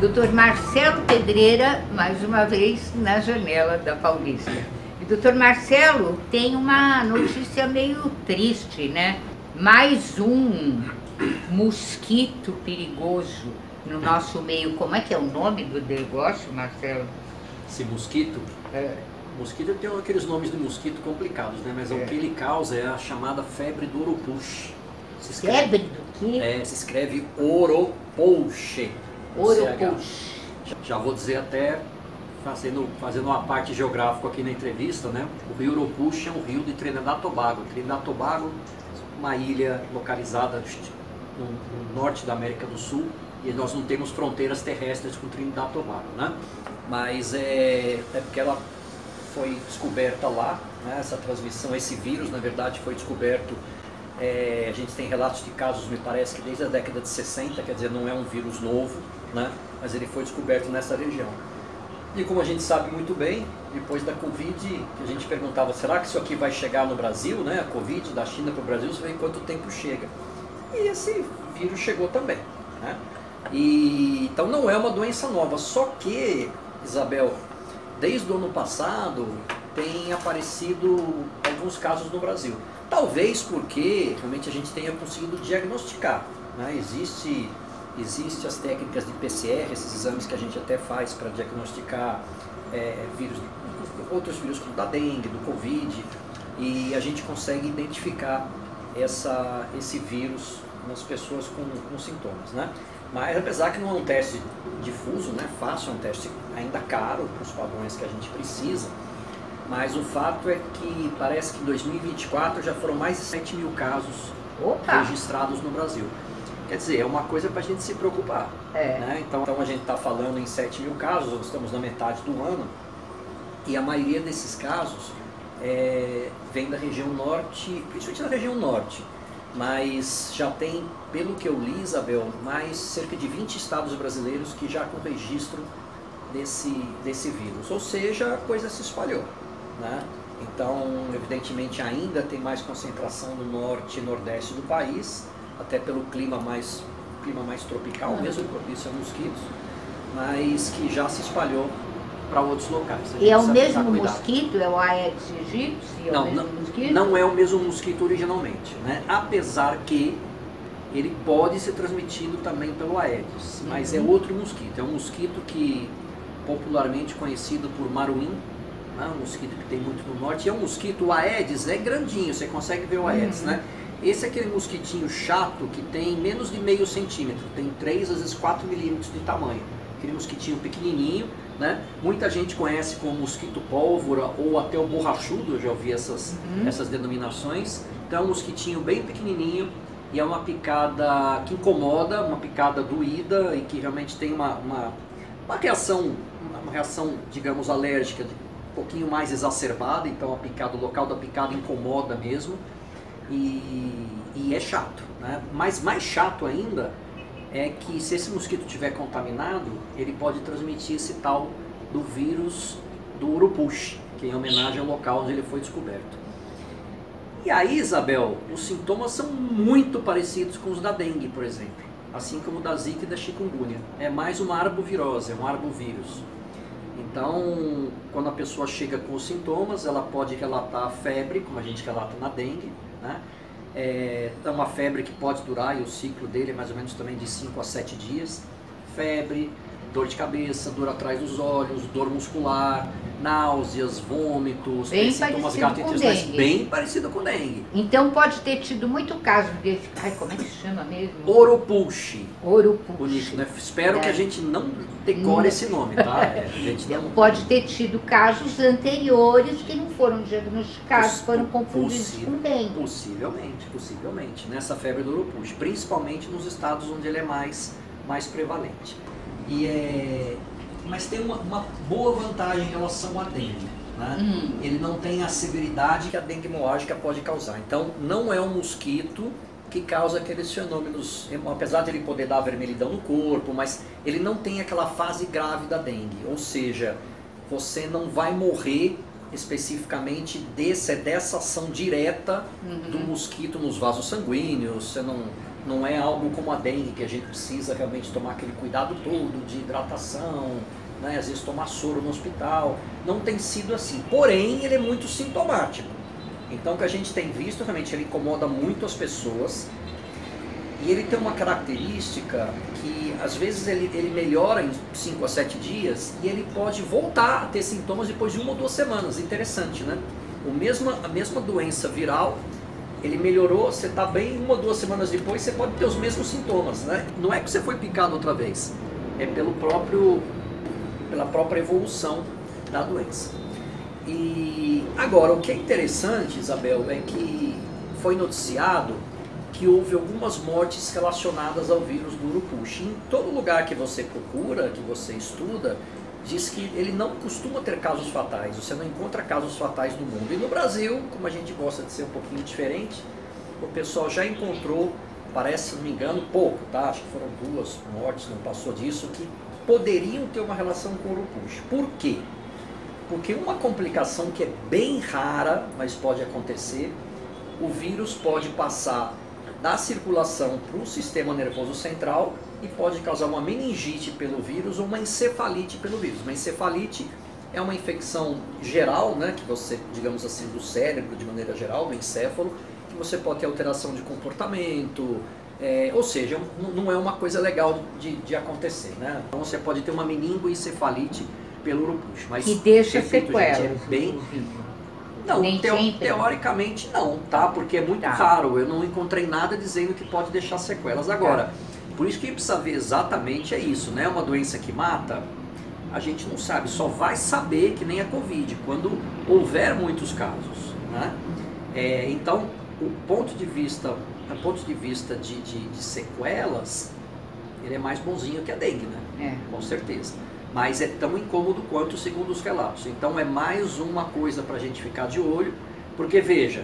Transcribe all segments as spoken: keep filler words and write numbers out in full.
doutor Marcelo Pedreira, mais uma vez, na janela da Paulista. E doutor Marcelo tem uma notícia meio triste, né? Mais um mosquito perigoso no nosso meio. Como é que é o nome do negócio, Marcelo? Esse mosquito? É. Mosquito tem aqueles nomes de mosquito complicados, né? Mas é. o que ele causa é a chamada febre do Oropouche. Febre do quê? É, se escreve Oropouche. Oropouche. Já vou dizer até, fazendo, fazendo uma parte geográfica aqui na entrevista, né? O rio Oropouche é um rio de Trinidad e Tobago. Trinidad e Tobago, uma ilha localizada no, no norte da América do Sul, e nós não temos fronteiras terrestres com Trinidad e Tobago, né? Mas é, é porque ela foi descoberta lá, né? Essa transmissão, esse vírus, na verdade, foi descoberto. É, a gente tem relatos de casos, me parece que desde a década de sessenta, quer dizer, não é um vírus novo, né? Mas ele foi descoberto nessa região. E como a gente sabe muito bem, depois da Covid, que a gente perguntava, será que isso aqui vai chegar no Brasil, né? A Covid da China para o Brasil, você vê em quanto tempo chega. E esse vírus chegou também, né? E, então não é uma doença nova, só que, Isabel, desde o ano passado tem aparecido alguns casos no Brasil. Talvez porque realmente a gente tenha conseguido diagnosticar, né? Existe, existe as técnicas de P C R, esses exames que a gente até faz para diagnosticar é, vírus, outros vírus como da dengue, do Covid, e a gente consegue identificar essa, esse vírus nas pessoas com, com sintomas, né? Mas apesar que não é um teste difuso, né, fácil, é um teste ainda caro para os padrões que a gente precisa, mas o fato é que parece que em dois mil e vinte e quatro já foram mais de sete mil casos Opa. registrados no Brasil. Quer dizer, é uma coisa para a gente se preocupar. É. Né? Então, então a gente está falando em sete mil casos, estamos na metade do ano, e a maioria desses casos é, vem da região norte, principalmente da região norte. Mas já tem, pelo que eu li, Isabel, mais cerca de vinte estados brasileiros que já com registro desse, desse vírus. Ou seja, a coisa se espalhou, né? Então, evidentemente, ainda tem mais concentração no norte e nordeste do país, até pelo clima mais, clima mais tropical, uhum. mesmo propício a mosquitos, mas que já se espalhou para outros locais. E é o mesmo mosquito? É o Aedes aegypti? É não, o mesmo não, mosquito? não é o mesmo mosquito originalmente, né? Apesar que ele pode ser transmitido também pelo Aedes, mas uhum. é outro mosquito. É um mosquito que popularmente conhecido por maruim, né? Um mosquito que tem muito no norte. E é um mosquito, o Aedes é grandinho, você consegue ver o Aedes, uhum. né? Esse é aquele mosquitinho chato que tem menos de meio centímetro, tem três, às vezes quatro milímetros de tamanho. Aquele mosquitinho pequenininho, né? Muita gente conhece como mosquito pólvora ou até o borrachudo, eu já ouvi essas, uhum. essas denominações. Então é um mosquitinho bem pequenininho e é uma picada que incomoda, uma picada doída e que realmente tem uma, uma, uma reação, uma reação, digamos, alérgica, um pouquinho mais exacerbada. Então a picada, o local da picada incomoda mesmo e, e é chato, né? Mas mais chato ainda é que se esse mosquito estiver contaminado, ele pode transmitir esse tal do vírus do Oropouche, que é em homenagem ao local onde ele foi descoberto. E aí, Isabel, os sintomas são muito parecidos com os da dengue, por exemplo, assim como da zika e da chikungunya. É mais uma arbovirose, é um arbovírus. Então, quando a pessoa chega com os sintomas, ela pode relatar febre, como a gente relata na dengue, né? É uma febre que pode durar, e o ciclo dele é mais ou menos também de cinco a sete dias. Febre, dor de cabeça, dor atrás dos olhos, dor muscular, náuseas, vômitos, bem sintomas parecido com dengue. Bem parecido com dengue. Então pode ter tido muito caso desse, ai, como é que se chama mesmo? Oropouche. Oropouche. Bonito, né? Espero é. que a gente não decore não. esse nome, tá? É, a gente não... Pode ter tido casos anteriores que não foram diagnosticados, Poss foram confundidos com dengue. Possivelmente, possivelmente, nessa febre do Oropouche, principalmente nos estados onde ele é mais, mais prevalente. E é... Mas tem uma, uma boa vantagem em relação à dengue, né? Hum. Ele não tem a severidade que a dengue hemorrágica pode causar. Então, não é um mosquito que causa aqueles fenômenos, apesar de ele poder dar vermelhidão no corpo, mas ele não tem aquela fase grave da dengue. Ou seja, você não vai morrer especificamente desse, dessa ação direta uhum. do mosquito nos vasos sanguíneos. Você não, não é algo como a dengue, que a gente precisa realmente tomar aquele cuidado todo de hidratação, né? Às vezes tomar soro no hospital. Não tem sido assim. Porém, ele é muito sintomático. Então, o que a gente tem visto, realmente, ele incomoda muito as pessoas. E ele tem uma característica que, às vezes, ele, ele melhora em cinco a sete dias e ele pode voltar a ter sintomas depois de uma ou duas semanas. Interessante, né? O mesma, a mesma doença viral, ele melhorou, você está bem, uma ou duas semanas depois você pode ter os mesmos sintomas, né? Não é que você foi picado outra vez, é pelo próprio, pela própria evolução da doença. E agora, o que é interessante, Isabel, é que foi noticiado que houve algumas mortes relacionadas ao vírus do Urupuxi. Em todo lugar que você procura, que você estuda, diz que ele não costuma ter casos fatais, você não encontra casos fatais no mundo. E no Brasil, como a gente gosta de ser um pouquinho diferente, o pessoal já encontrou, parece, se não me engano, pouco, tá? Acho que foram duas mortes, não passou disso, que poderiam ter uma relação com o Urupuxi. Por quê? Porque uma complicação que é bem rara, mas pode acontecer, o vírus pode passar da circulação para o sistema nervoso central e pode causar uma meningite pelo vírus ou uma encefalite pelo vírus. Uma encefalite é uma infecção geral, né, que você, digamos assim, do cérebro de maneira geral, do encéfalo, que você pode ter alteração de comportamento, é, ou seja, não é uma coisa legal de, de acontecer, né? Então você pode ter uma meningoencefalite pelo Urupuxi, mas que deixa repito, sequelas. Gente, é bem... Não, teo, teoricamente não, tá? Porque é muito tá. raro, eu não encontrei nada dizendo que pode deixar sequelas. Agora, por isso que a gente precisa ver exatamente é isso, né? Uma doença que mata, a gente não sabe, só vai saber que nem a Covid, quando houver muitos casos, né? É, então, o ponto de vista, o ponto de vista de, de, de sequelas, ele é mais bonzinho que a dengue, né? É. Com certeza. Mas é tão incômodo quanto segundo os relatos. Então é mais uma coisa para a gente ficar de olho, porque veja,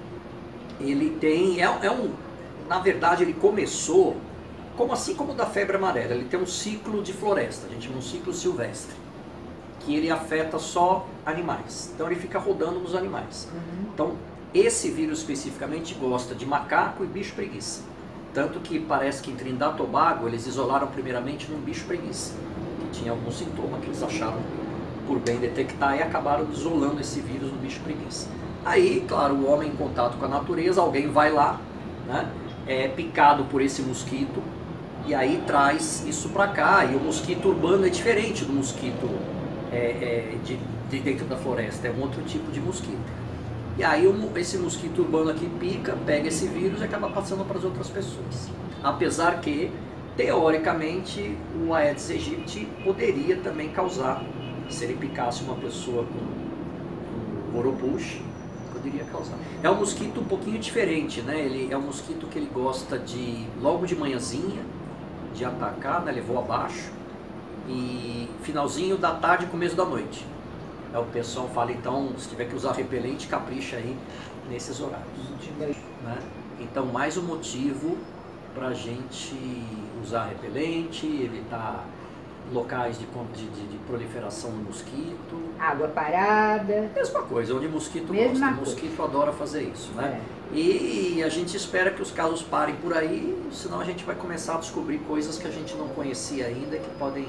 ele tem, é, é um, na verdade ele começou, como assim como o da febre amarela, ele tem um ciclo de floresta, a gente chama um ciclo silvestre, que ele afeta só animais, então ele fica rodando nos animais. Uhum. Então esse vírus especificamente gosta de macaco e bicho preguiça, tanto que parece que em Trindade e Tobago eles isolaram primeiramente num bicho preguiça, tinha algum sintoma que eles acharam por bem detectar e acabaram isolando esse vírus no bicho preguiça. Aí, claro, o homem em contato com a natureza, alguém vai lá, né, é picado por esse mosquito e aí traz isso para cá. E o mosquito urbano é diferente do mosquito é, é, de, de dentro da floresta, é um outro tipo de mosquito. E aí o, esse mosquito urbano aqui pica, pega esse vírus e acaba passando para as outras pessoas. Apesar que teoricamente, o Aedes aegypti poderia também causar, se ele picasse uma pessoa com, com Urupuxi, poderia causar. É um mosquito um pouquinho diferente, né? Ele é um mosquito que ele gosta de, logo de manhãzinha, de atacar, né? Ele voa abaixo, e finalzinho da tarde, começo da noite. É, o pessoal fala, então, se tiver que usar repelente, capricha aí nesses horários. Né? Então, mais um motivo para a gente usar repelente, evitar locais de, de, de proliferação do mosquito. Água parada. Mesma coisa, onde o mosquito Mesma gosta. O mosquito adora fazer isso, né? É. E a gente espera que os casos parem por aí, senão a gente vai começar a descobrir coisas que a gente não conhecia ainda, que podem,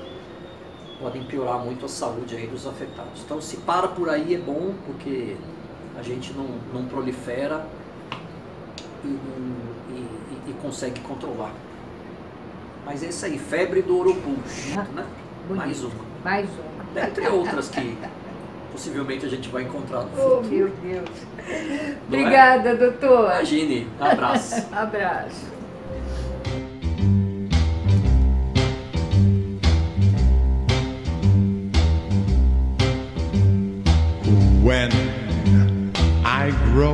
podem piorar muito a saúde aí dos afetados. Então, se para por aí é bom, porque a gente não, não prolifera e, e, e, e consegue controlar. Mas é isso aí, febre do Urupuxi, né? Mais uma. Mais uma. Entre outras que possivelmente a gente vai encontrar no futuro. Oh, meu Deus. Obrigada, é? doutor. Imagine. Abraço. Abraço. When I grow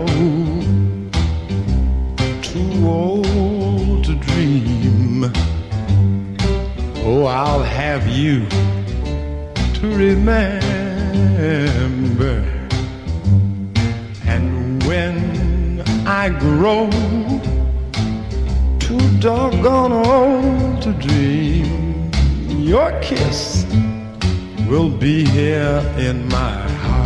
too old to dream, oh, I'll have you to remember. And when I grow too doggone old to dream, your kiss will be here in my heart.